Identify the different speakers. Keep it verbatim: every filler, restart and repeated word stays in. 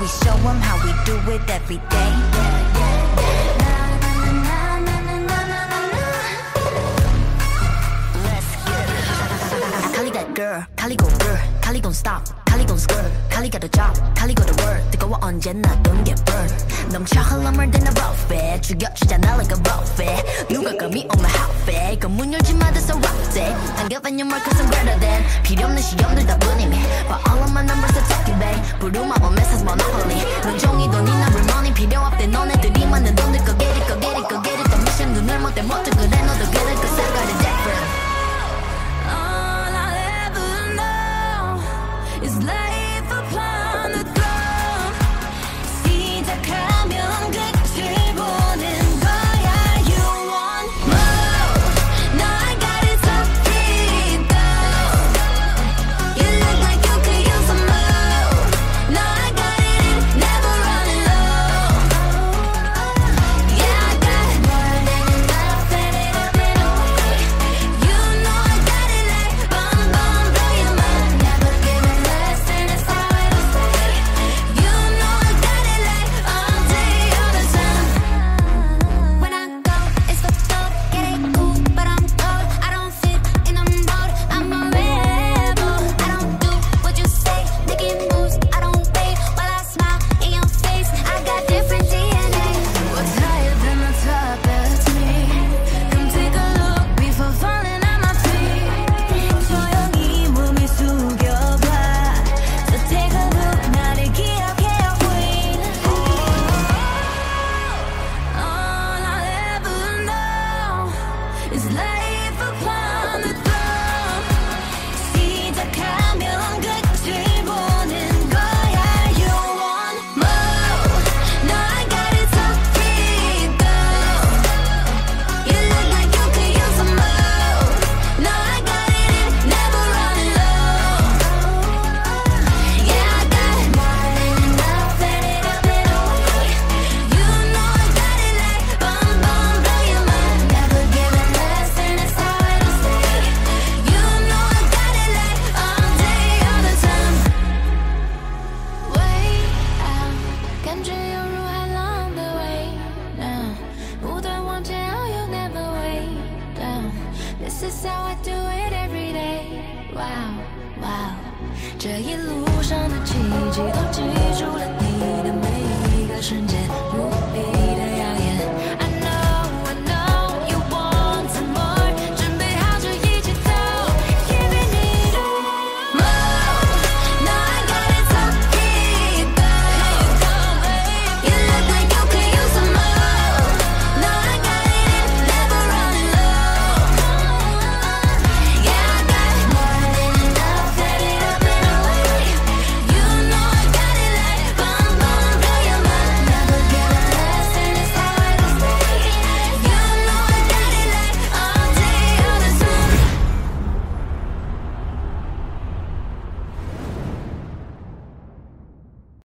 Speaker 1: show them how we do it every day. Let's get it. Kali that girl, Kali go girl, Kali don't stop, Kali don't skirt, Kali got a job, Kali got a word. 뜨거워 언제나 don't get burned. 넘쳐 흘러물 than a rough 죽여주잖아 like a rough 누가 감히 on my outfit 그 문 열지 마 that's a rough day I'm giving you more cause I'm greater than 필요 없는 시험들 다 뿐이네 But all of my numbers are talking babe 부루마법 메시지 monopoly 넌 종이도 네 number money 필요 없대 너네들이 만든 돈들 go get it go get it go get it 더 미션 눈을 못대 못해 그래 너도 그래 cause I got it different
Speaker 2: All I ever know is life upon the throne 시작하면 끝을 보는 거야 You want more No I got it so free though You look like you could use some more No I got it never running low Yeah I got more than enough and it up and away You know I got it like bum bum blow your mind Never giving less and it's how it'll stay You know I got it like all day all the time When I go it's for dope Get it cool but I'm cold I don't fit in a mold I'm a rebel I don't do what you say Making moves I don't wait while I smile in your face I got different D N A What's higher than the top that's me Come take a look before falling at my feet 조용히 몸을 숙여봐 So take a look 나를 기억해요 queen All I ever know is life upon the throne 시작하면 끝을 보는 거야 You want more No I got it so free though You look like you could use some more No I got it never running low Yeah I got more than enough and it up and away You know I got it like bum bum blow your mind Never giving less and it's how it'll stay You know I got it like all day all the time Way out 感觉犹如海浪的微浪不断往前 Oh you'll never way down This is how I do it every day Wow wow 这一路上的奇迹都记住了你的每一个瞬间努力